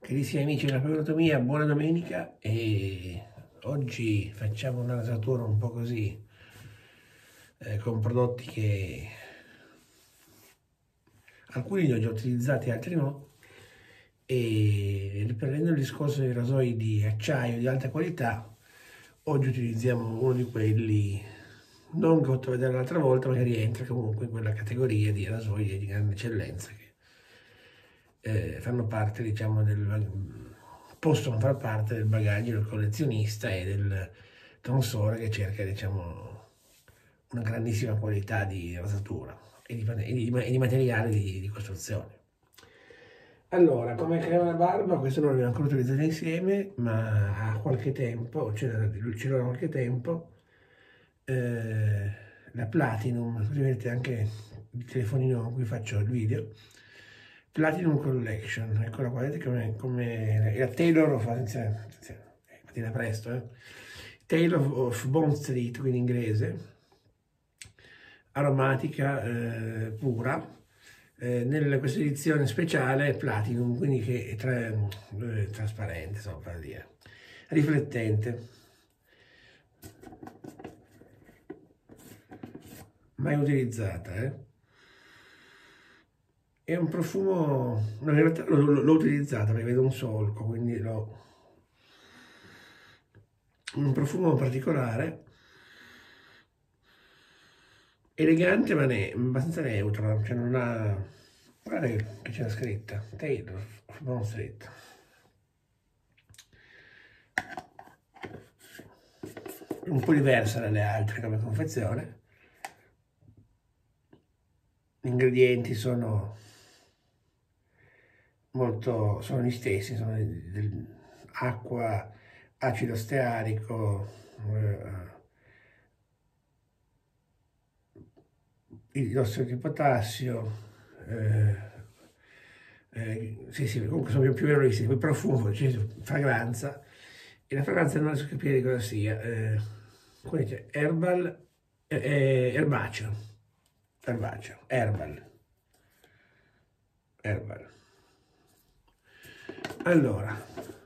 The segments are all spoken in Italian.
Carissimi amici della Pneumatotomia, buona domenica e oggi facciamo una rasatura un po' così con prodotti che alcuni li ho già utilizzati, altri no, e riprendendo il discorso dei rasoi di acciaio di alta qualità, oggi utilizziamo uno di quelli non che ho fatto vedere l'altra volta, ma che rientra comunque in quella categoria di rasoi di grande eccellenza che fanno parte, diciamo, possono far parte del bagaglio del collezionista e del tonsore che cerca, diciamo, una grandissima qualità di rasatura e di materiale di costruzione. Allora, come crema barba, questo non l'abbiamo ancora utilizzato insieme, ma ha qualche tempo, ce l'ho da qualche tempo, la Platinum, così vedete anche il telefonino con cui faccio il video, Platinum Collection, eccola qua, vedete come la Taylor mattina presto, Taylor of Bond Street, quindi inglese, aromatica pura, nella questa edizione speciale Platinum, quindi che è trasparente, insomma, per dire, riflettente. Mai utilizzata, È un profumo, no, in realtà l'ho utilizzata perché vedo un solco, quindi un profumo particolare, elegante ma abbastanza neutro, cioè non ha, guarda che c'è la scritta, Taylor of Bond Street. Un po' diversa dalle altre come confezione. Gli ingredienti sono gli stessi, sono acqua, acido stearico, idrossido di potassio, sì, comunque sono più o meno gli stessi, poi profumo, fragranza, e la fragranza non riesco a capire di cosa sia, come dice, herbal. Allora,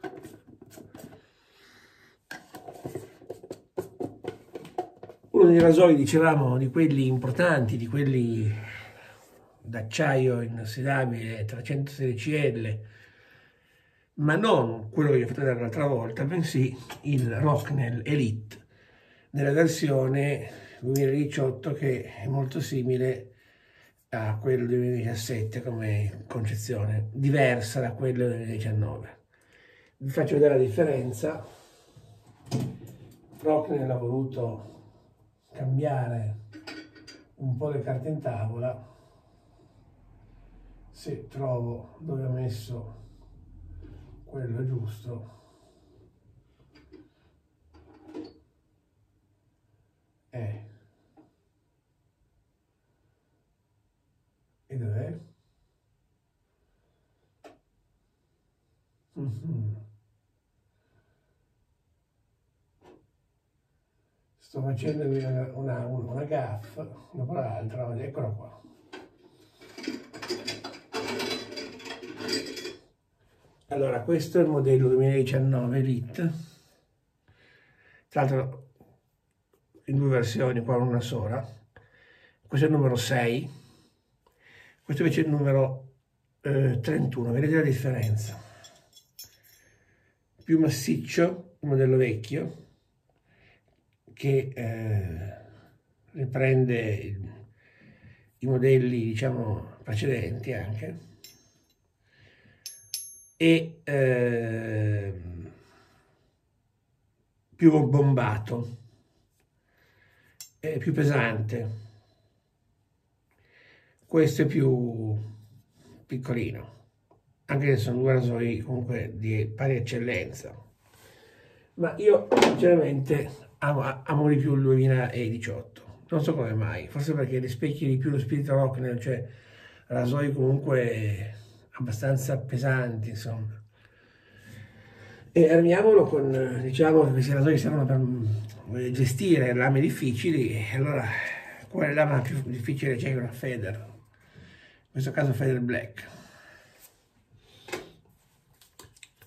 uno dei rasoi, dicevamo, di quelli importanti, di quelli d'acciaio inossidabile 316L, ma non quello che vi ho fatto vedere l'altra volta, bensì il Rocknell Elite nella versione 2018, che è molto simile a quello del 2017 come concezione, diversa da quello del 2019. Vi faccio vedere la differenza. Rocknell ha voluto cambiare un po' le carte in tavola, se trovo dove ho messo quello giusto. E dov'è? Sto facendo una gaffa dopo l'altra, eccola qua. Allora, questo è il modello 2019 Elite, tra l'altro in due versioni, qua una sola. Questo è il numero 6, questo invece è il numero 31, vedete la differenza? Più massiccio il modello vecchio, che riprende i modelli, diciamo, precedenti anche, e più bombato, più pesante. Questo è più piccolino, anche se sono due rasoi comunque di pari eccellenza, ma io sinceramente amo di più il 2018, non so come mai, forse perché rispecchia di più lo spirito Rocknell, cioè rasoi comunque abbastanza pesanti, insomma. E armiamolo con, diciamo, che questi rasoi servono per gestire lame difficili, e allora qual è la lama più difficile? C'è una Feder, in questo caso Feder Black.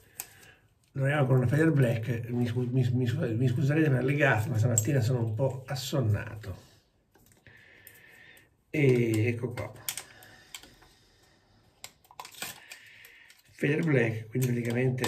Lavoriamo con una Feder Black, mi scuserete per le gaffe, ma stamattina sono un po' assonnato. E ecco qua. Feder Black, quindi praticamente,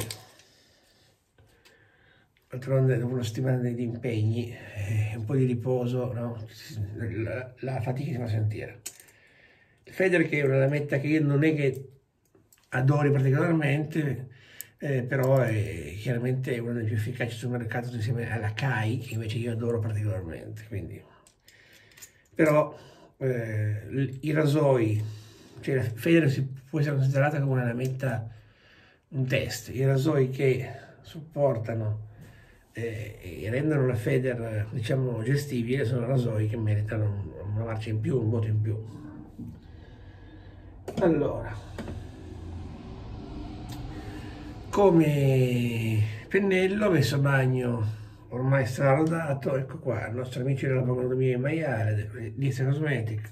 d'altronde dopo una settimana di impegni, un po' di riposo, no? La fatica si fa sentire. Il Feder, che è una lametta che io non è che adori particolarmente, però è chiaramente una delle più efficaci sul mercato insieme alla Kai, che invece io adoro particolarmente. Quindi. Però i rasoi, cioè la Feder può essere considerata come una lametta, un test. I rasoi che supportano e rendono la Feder, diciamo, gestibile sono rasoi che meritano una marcia in più, un voto in più. Allora, come pennello messo a bagno ormai stralodato, ecco qua, il nostro amico della pogonomia maiale di Cosmetic,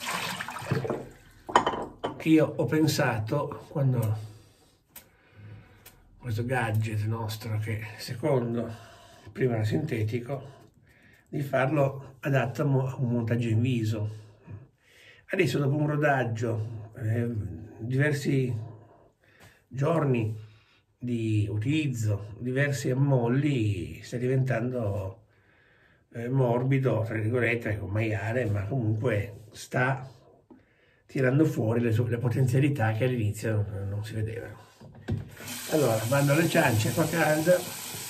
che io ho pensato quando questo gadget nostro, che secondo prima era sintetico, di farlo adatto a un montaggio in viso. Adesso dopo un rodaggio, diversi giorni di utilizzo, diversi ammolli, sta diventando morbido, tra virgolette, con maiale, ma comunque sta tirando fuori le potenzialità che all'inizio non si vedevano. Allora, vanno alle ciance, acqua calda,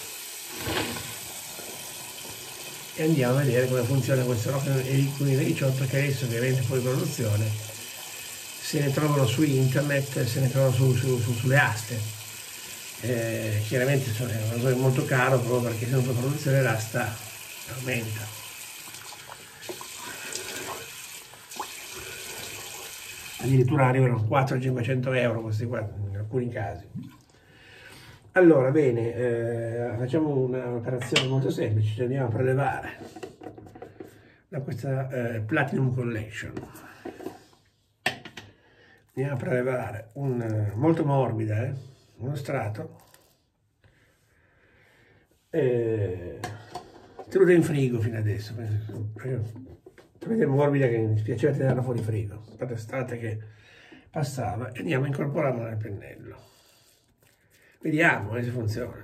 e andiamo a vedere come funziona questo Rock Elite 2018, che adesso ovviamente fuori produzione, se ne trovano su internet, se ne trovano sulle aste. Chiaramente è un rasoio molto caro proprio perché se non fa produzione l'asta aumenta. Addirittura arrivano 400-500 euro questi qua in alcuni casi. Allora, bene, facciamo un'operazione molto semplice, ci andiamo a prelevare da questa Platinum Collection. Andiamo a prelevare molto morbida, uno strato, tenuta in frigo fino adesso, talmente morbida che mi spiaceva tenerla fuori frigo, per l'estate che passava, e andiamo a incorporarla nel pennello. Vediamo se funziona.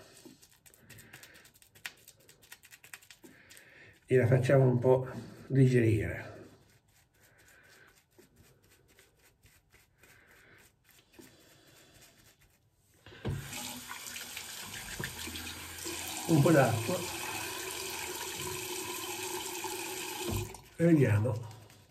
E la facciamo un po' digerire. Un po' d'acqua. E vediamo.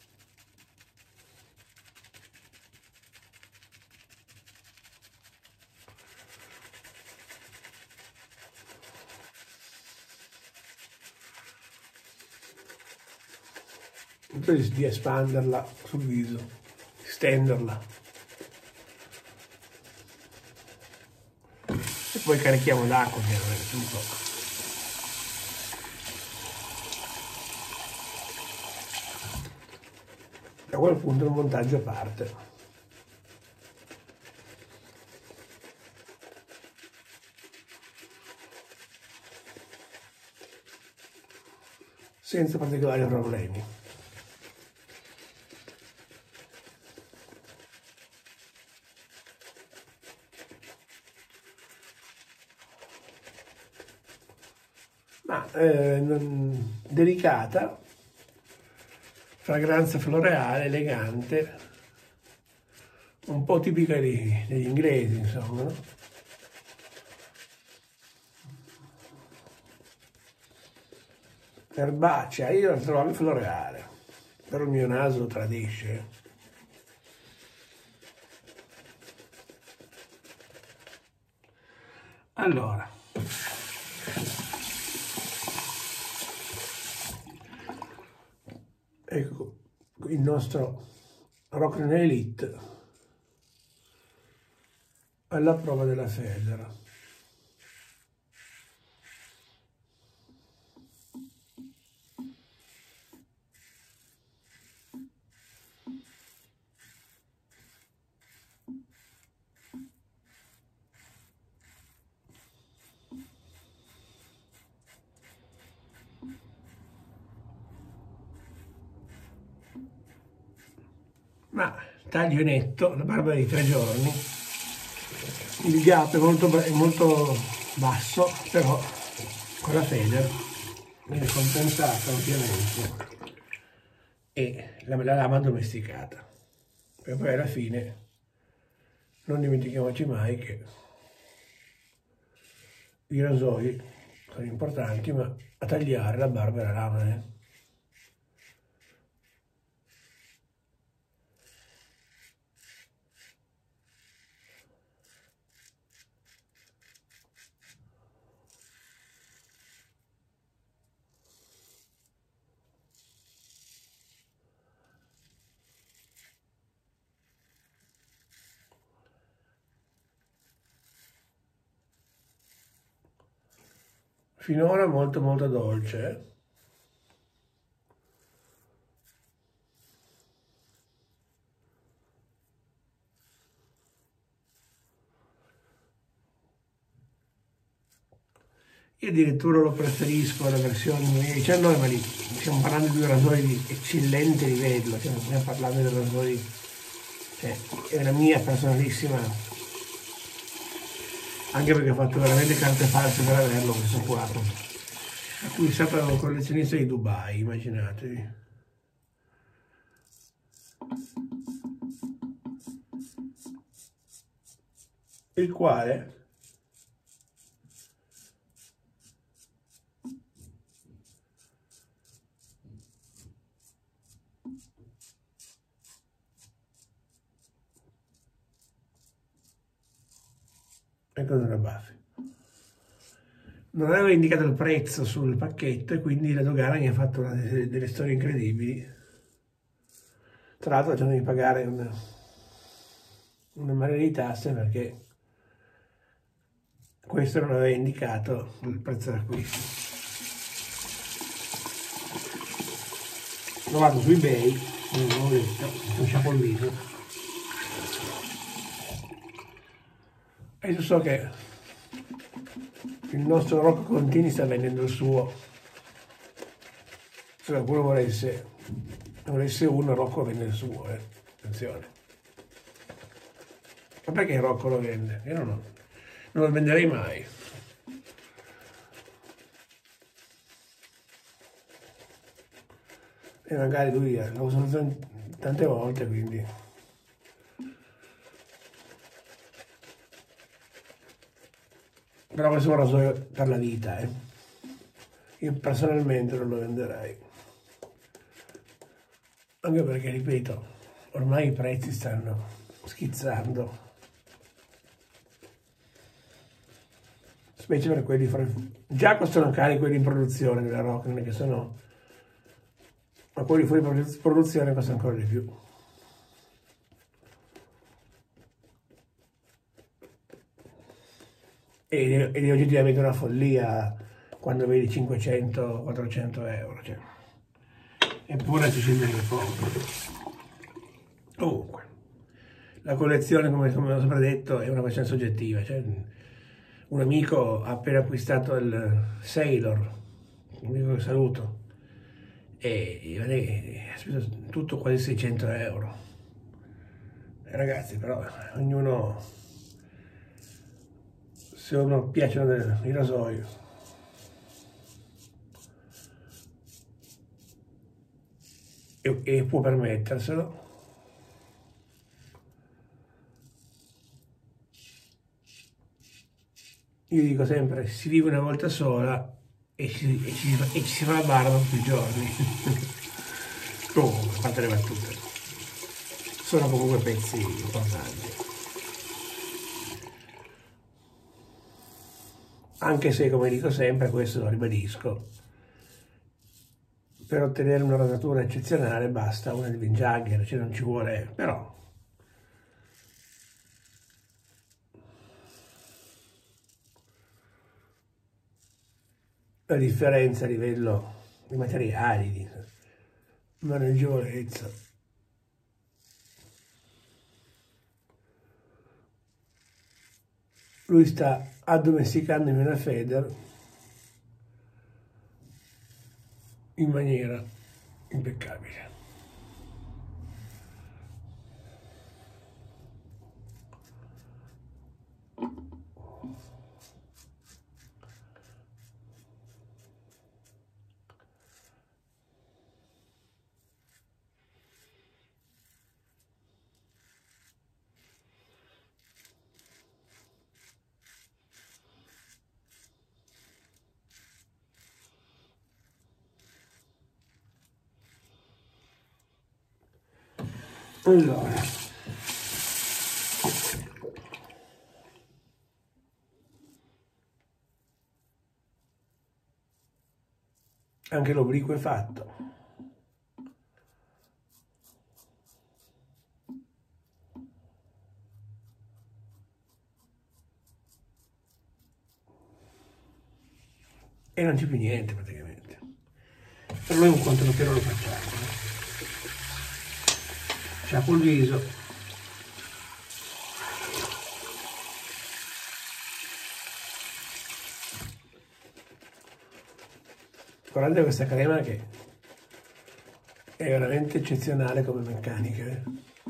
Di espanderla sul viso, stenderla e poi carichiamo l'acqua chiaramente un po'. Da quel punto il montaggio parte. Senza particolari problemi. Ma delicata, fragranza floreale, elegante, un po' tipica degli inglesi, insomma, no? Erbacea, io la trovo floreale, però il mio naso lo tradisce. Allora, ecco il nostro Rock Elite alla prova della Feder. ma taglio netto, la barba di 3 giorni, il gap è molto basso, però con la Feder viene compensato ovviamente e la lama addomesticata. E poi alla fine non dimentichiamoci mai che i rasoi sono importanti, ma a tagliare la barba e la lama. Finora molto molto dolce. Io addirittura lo preferisco alla versione 2019, ma lì stiamo parlando di un rasoio di eccellente livello, cioè non stiamo parlando di rasoi, cioè è la mia personalissima, anche perché ho fatto veramente carte false per averlo questo qua, acquistato da un collezionista di Dubai, immaginatevi. Il quale è cosa una base. Non aveva indicato il prezzo sul pacchetto e quindi la dogana mi ha fatto delle storie incredibili. Tra l'altro c'hanno di pagare una marea di tasse perché questo non aveva indicato il prezzo d'acquisto. L'ho trovato su eBay, non l'ho detto, un sciapollino. E io so che il nostro Rocco Contini sta vendendo il suo. Se qualcuno volesse uno, Rocco vende il suo, attenzione. Ma perché Rocco lo vende? Io non lo venderei mai. E magari lui l'ha usato tante volte, quindi. Però questo è un rasoio per la vita, Io personalmente non lo venderei. Anche perché, ripeto, ormai i prezzi stanno schizzando. Specie per quelli già costano cari quelli in produzione della Rock, non è che sono, ma quelli fuori produzione costano ancora di più. Ed è oggettivamente una follia quando vedi 500-400 euro, cioè. Eppure ci scende le poco. Comunque, la collezione, come ho sempre detto, è una questione soggettiva, cioè, un amico ha appena acquistato il Sailor, un amico che saluto, e ha speso tutto quasi 600 euro. Ragazzi, però, ognuno, se uno piacciono i rasoi, e può permetterselo, io dico sempre, si vive una volta sola e ci si fa la barba tutti i giorni. Comunque, a parte le battute, sono comunque pezzi importanti. Anche se, come dico sempre, questo lo ribadisco, per ottenere una rosatura eccezionale basta una Elvin Jagger, cioè non ci vuole, però la differenza a livello di materiali, di maneggevolezza. Lui sta addomesticandomi una Feder in maniera impeccabile. Allora, anche l'obliquo è fatto. E non c'è più niente praticamente. Per noi un contropieno lo facciamo. Sciapo il viso. Guardate questa crema che è veramente eccezionale come meccanica.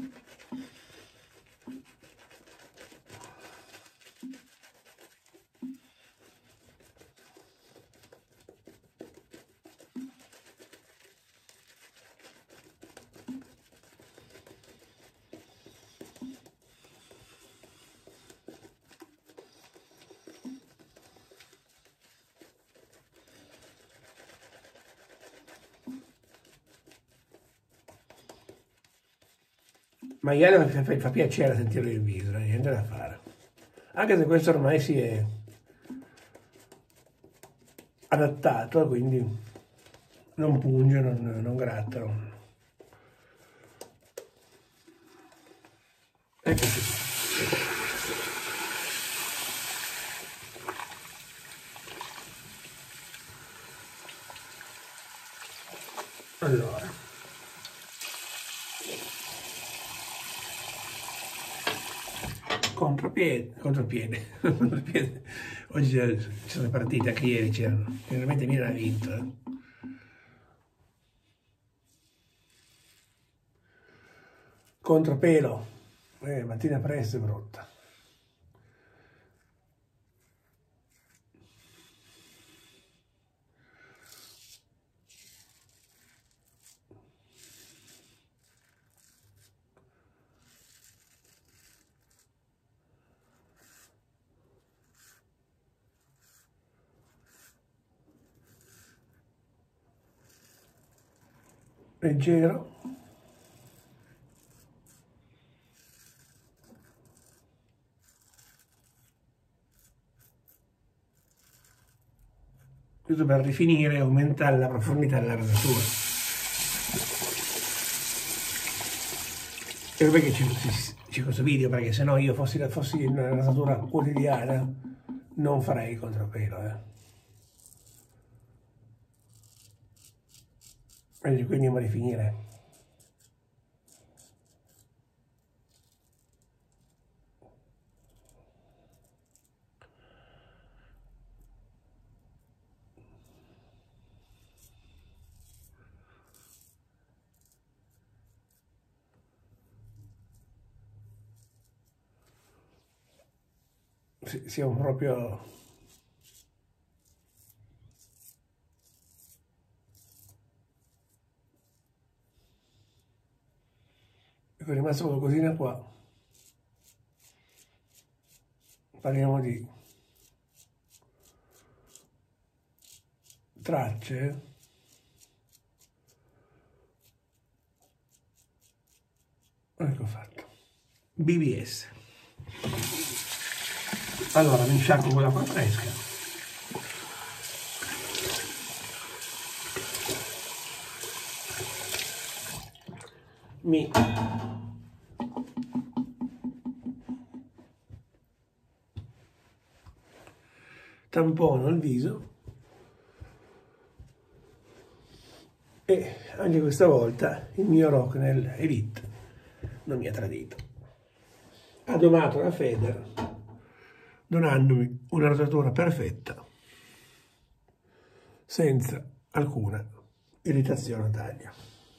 Maiale fa piacere sentirlo in viso, niente da fare. Anche se questo ormai si è adattato, quindi non punge, non grattano. Eccoci. Allora. Contropiede. Oggi ci sono partite, anche ieri c'erano. Veramente Milan ha vinto. Contropelo. Mattina presto è brutta. Leggero. Questo per rifinire e aumentare la profondità della rasatura. E perché c'è questo video? Perché se no io fossi una rasatura quotidiana non farei il contropelo. E quindi andiamo a rifinire. Siamo proprio è rimasto qualcosina qua. Parliamo di tracce. Ecco fatto. BBS. Allora mi sciacquo con l'acqua fresca. Mi tampono il viso e anche questa volta il mio Rocknell Elite non mi ha tradito. Ha domato la Feder donandomi una rotatura perfetta senza alcuna irritazione a taglio.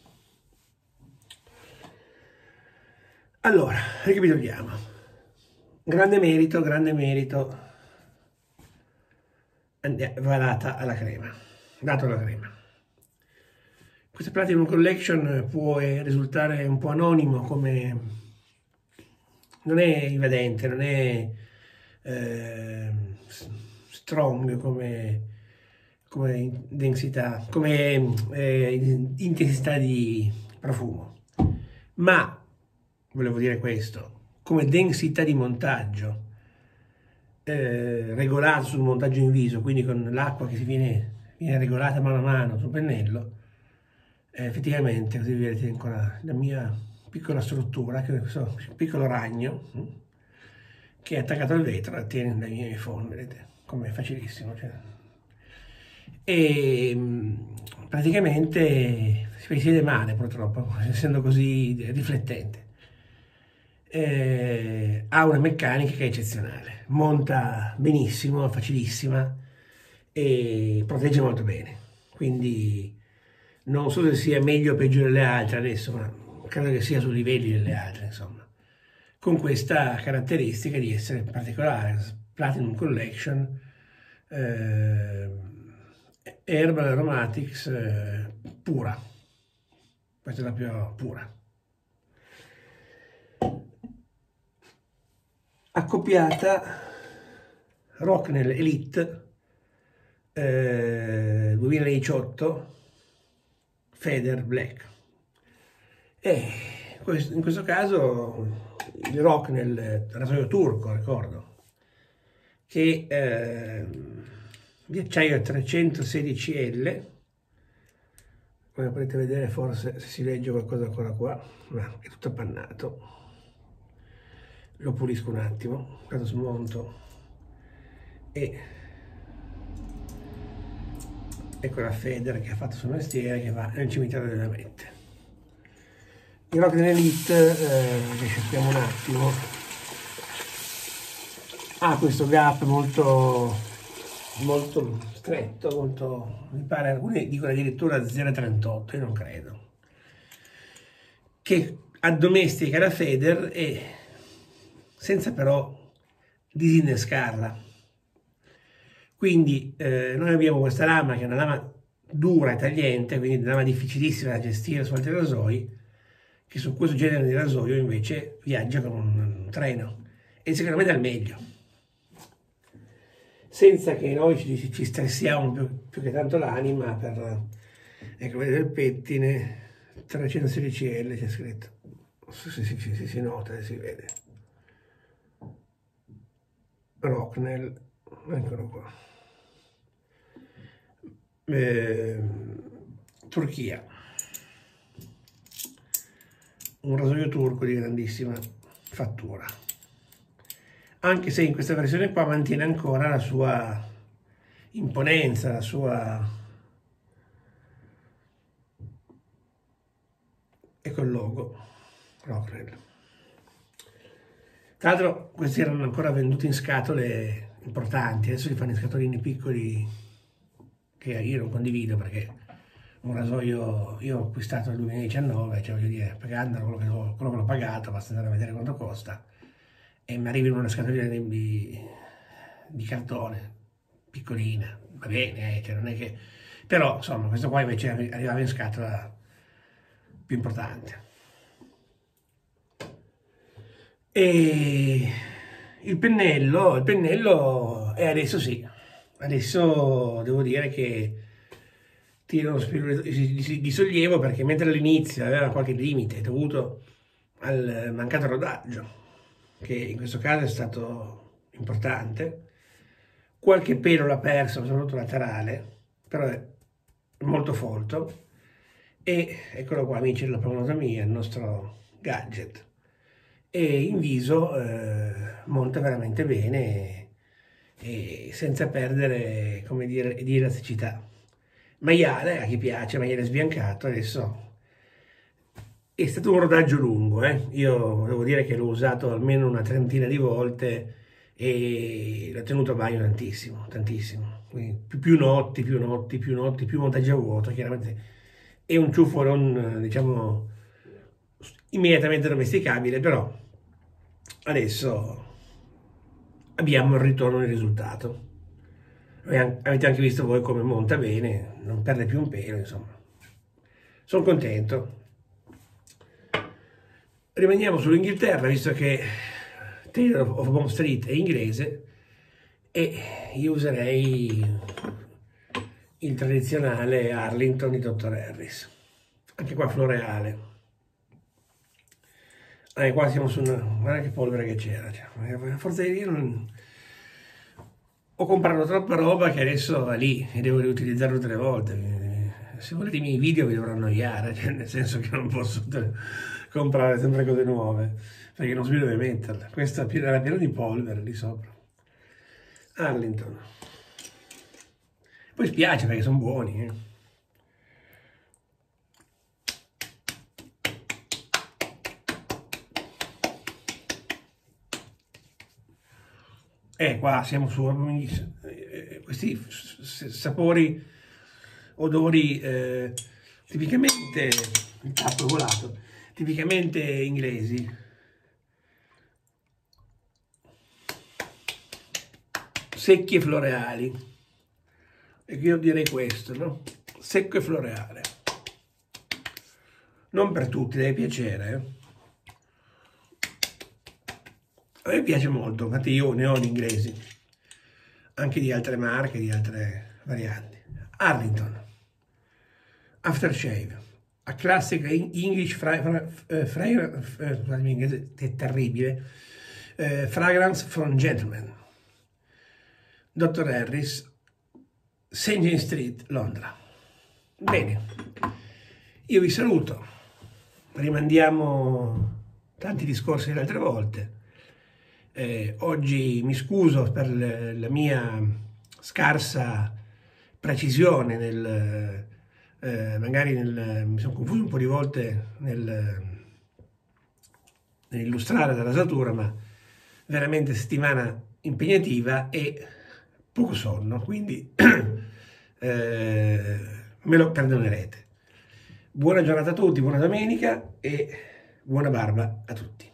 Allora, ricapitoliamo. Grande merito va data alla crema, dato alla crema. Questa Platinum Collection può risultare un po' anonimo, come non è invadente, non è strong come densità, come intensità di profumo, ma volevo dire questo, come densità di montaggio, regolato sul montaggio in viso, quindi con l'acqua che viene regolata mano a mano sul pennello, effettivamente così vedete ancora la mia piccola struttura, questo piccolo ragno che è attaccato al vetro e tiene dai miei phon, vedete com'è facilissimo, cioè. E praticamente si vede male purtroppo, essendo così riflettente. Ha una meccanica che è eccezionale, monta benissimo, facilissima e protegge molto bene, quindi non so se sia meglio o peggio delle altre adesso, ma credo che sia sui livelli delle altre, insomma, con questa caratteristica di essere particolare, Platinum Collection, Herbal Aromatics pura, questa è la più pura. Accoppiata Rocknell Elite 2018 Feather Black, e in questo caso il Rocknell rasoio turco, ricordo, che di acciaio 316L, come potete vedere, forse se si legge qualcosa ancora qua, ma è tutto appannato. Lo pulisco un attimo, quando smonto, e ecco la Feder che ha fatto il suo mestiere, che va nel cimitero delle lamette. Il Rocknell Elite, cerchiamo un attimo, ha questo gap molto stretto, mi pare, alcuni dicono addirittura 0,38, io non credo, che addomestica la Feder e senza però disinnescarla. Quindi noi abbiamo questa lama che è una lama dura e tagliente, quindi una lama difficilissima da gestire su altri rasoi, che su questo genere di rasoio invece viaggia come un treno, e secondo me dà il meglio, senza che noi ci stressiamo più che tanto l'anima per, ecco, vedete il pettine 316L c'è scritto, se si nota, si vede. Rocknell, eccolo qua, Turchia, un rasoio turco di grandissima fattura, anche se in questa versione qua mantiene ancora la sua imponenza, la sua, ecco il logo Rocknell. Tra l'altro questi erano ancora venduti in scatole importanti, adesso li fanno in scatolini piccoli che io non condivido, perché un rasoio io ho acquistato nel 2019, cioè voglio dire, pagando quello che l'ho pagato, basta andare a vedere quanto costa, e mi arriva in una scatolina di cartone, piccolina, va bene, cioè non è che... Però insomma questo qua invece arrivava in scatola più importante. E il pennello è adesso sì, adesso devo dire che tira uno spirito di sollievo, perché mentre all'inizio aveva qualche limite dovuto al mancato rodaggio, che in questo caso è stato importante, qualche pelo l'ha perso, soprattutto laterale, però è molto folto, e eccolo qua amici della pneumotomia, il nostro gadget. E in viso monta veramente bene e senza perdere, come dire, di elasticità. Maiale, a chi piace, maiale sbiancato, adesso è stato un rodaggio lungo, Io devo dire che l'ho usato almeno una trentina di volte e l'ho tenuto a bagno tantissimo, tantissimo. Quindi più notti, più montaggi a vuoto, chiaramente è un ciuffo non, diciamo, immediatamente domesticabile, però adesso abbiamo il ritorno del risultato. Avete anche visto voi come monta bene, non perde più un pelo, insomma. Sono contento. Rimaniamo sull'Inghilterra, visto che Taylor of Bond Street è inglese, e io userei il tradizionale Arlington di Dr. Harris, anche qua floreale. Qua siamo su una... Guarda che polvere che c'era. Cioè, a forza di dire, ho comprato troppa roba che adesso va lì e devo riutilizzarlo 3 volte. Se volete i miei video vi dovrò annoiare, cioè, nel senso che non posso comprare sempre cose nuove, perché non so più dove metterle. Questa era piena di polvere lì sopra. Arlington. Poi spiace perché sono buoni, eh. Qua siamo su questi sapori, odori tipicamente, il tappo è volato, tipicamente inglesi. Secchi e floreali. E io direi questo, no? Secco e floreale. Non per tutti, deve piacere, eh. A me piace molto, infatti io ne ho in inglesi, anche di altre marche, di altre varianti. Arlington, Aftershave, a classic English fragrance, è terribile, fragrance from gentlemen, Dr. Harris, St. James Street, Londra. Bene, io vi saluto, rimandiamo tanti discorsi delle altre volte. Oggi mi scuso per la mia scarsa precisione magari mi sono confuso un po' di volte nell'illustrare la rasatura, ma veramente settimana impegnativa e poco sonno, quindi me lo perdonerete. Buona giornata a tutti, buona domenica e buona barba a tutti.